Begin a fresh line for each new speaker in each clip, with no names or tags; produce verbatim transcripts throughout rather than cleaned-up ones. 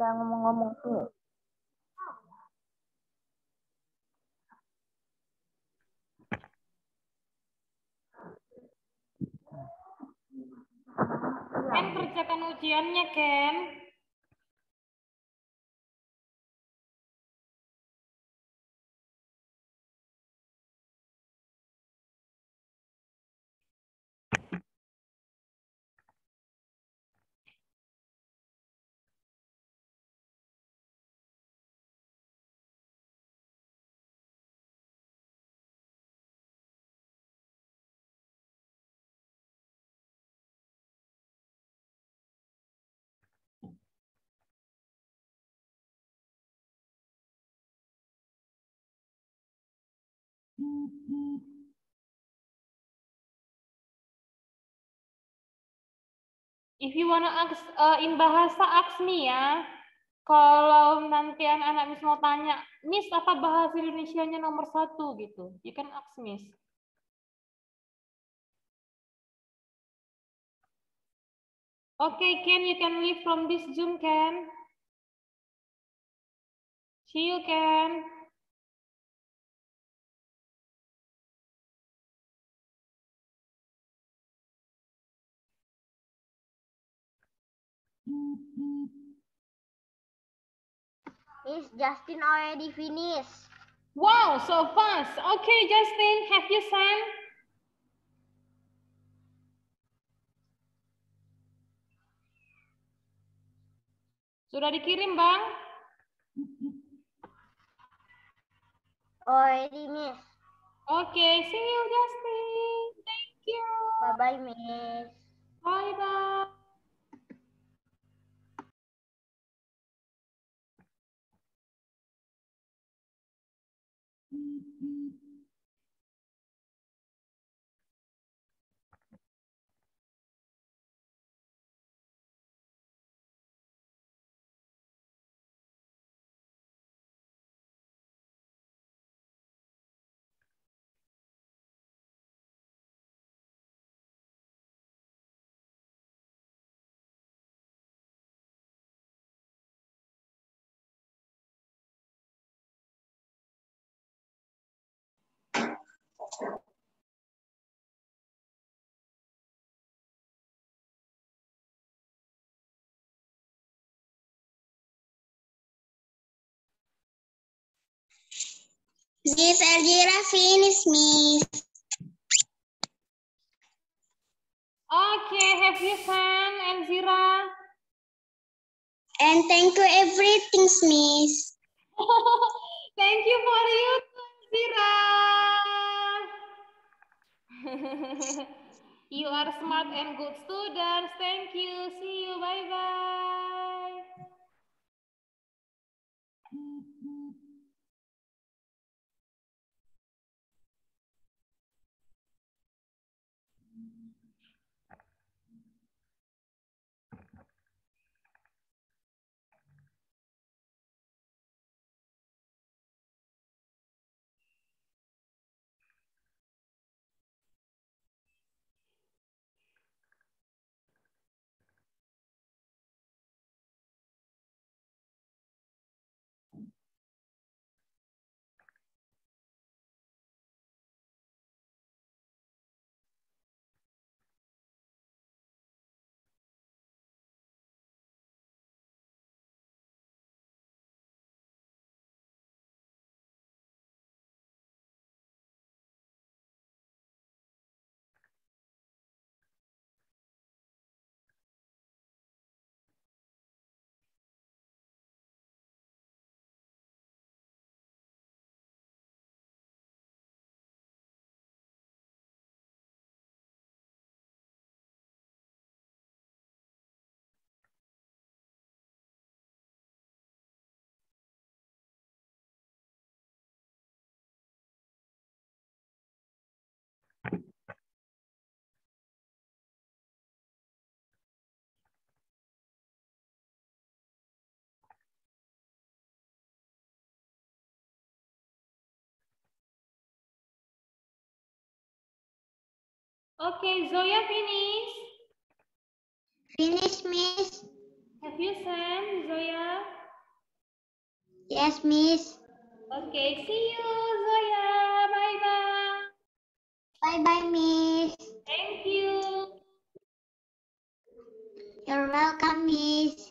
pada ngomong-ngomong tuh.
Ken kerjakan ujiannya, Ken. If you wanna ask uh, in bahasa, ask me ya. Kalau nanti anak-anak Miss mau tanya, Miss apa bahasa Indonesianya nomor satu gitu, you can ask Miss. Okay, Ken, you can leave from this Zoom, Ken. See you, Ken.
Miss Justin already finished.
Wow, so fast. Okay, Justin, have you sent? Sudah dikirim, Bang?
Already, Miss.
Okay, see you, Justin. Thank you.
Bye-bye, Miss.
Bye-bye.
Miss Elvira finished, Miss.
Okay, have you sent, Enzira?
And thank you everything, Miss.
Thank you for you, Enzira. You are smart and good students. Thank you. See you. Bye-bye. Okay, Zoya finish.
Finish, Miss.
Have you sent, Zoya?
Yes, Miss.
Okay, see you, Zoya. Bye-bye.
Bye-bye, Miss.
Thank you.
You're welcome, Miss.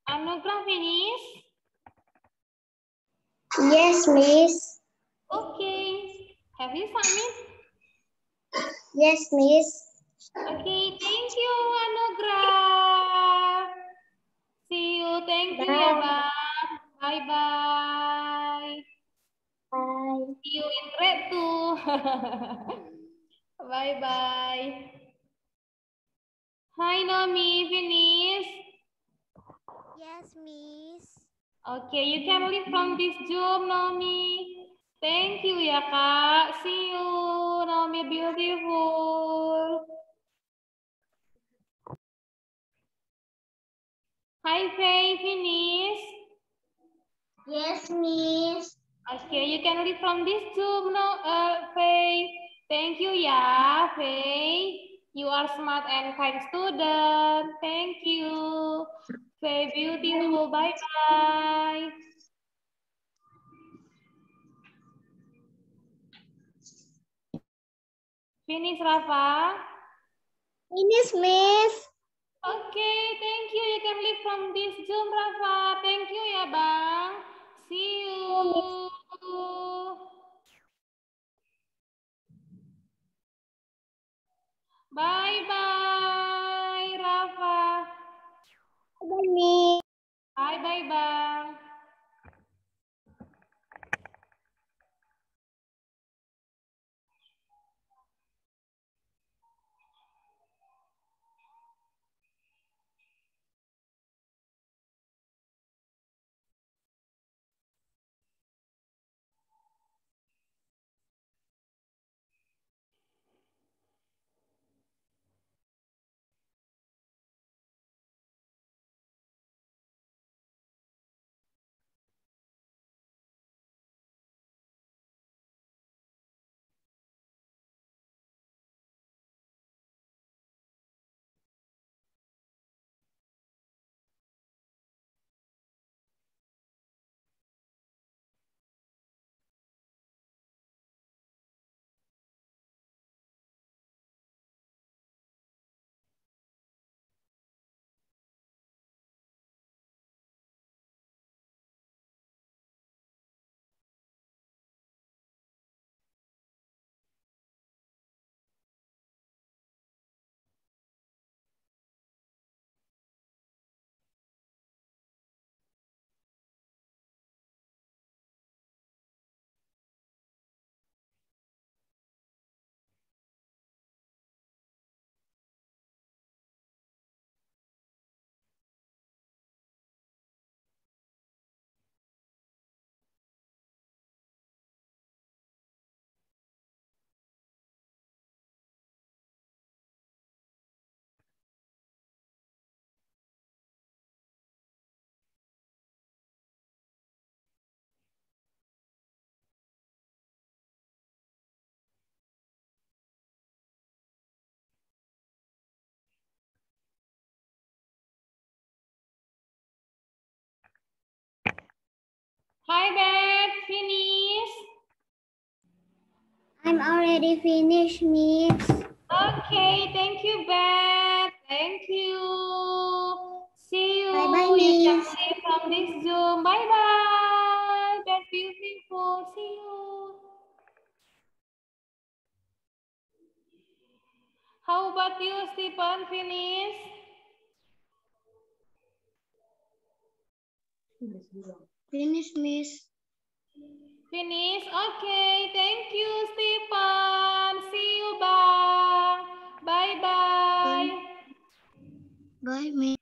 Anugrah finish?
Yes, Miss.
Okay. Have you submit?
Yes, Miss.
Okay, thank you, Anugrah. See you. Thank you ya,
Bye.
Bang. Bye-bye.
Bye.
See you in grade two. Bye-bye. Hi, Nomi. Finish?
Yes, Miss.
Okay, you can leave from this Zoom, Nomi. Thank you ya, Kak. See you, Nomi beautiful. Hi, Faye. Finish?
Yes, Miss.
Okay, you can leave from this Zoom, no, uh, Faye. Thank you ya, Faye. You are smart and kind student. Thank you. Faye beautiful. Bye-bye. Finish, Rafa?
Finish, Miss.
Okay, thank you. You can leave from this Zoom, Rafa. Thank you ya, Bang. See you. Bye-bye, Rafa.
Bye, Miss.
Bye-bye, Bang. Hi, Beth. Finish?
I'm already finished, Miss.
Okay, thank you, Beth. Thank you. See you.
Bye-bye,
You can
Miss.
leave from this Zoom. Bye-bye. Beth beautiful. See you. How about you, Stephen? Finish?
Finish, Miss.
Finish? Okay. Thank you, Stephen. See you, bye. Bye-bye.
Bye, Miss.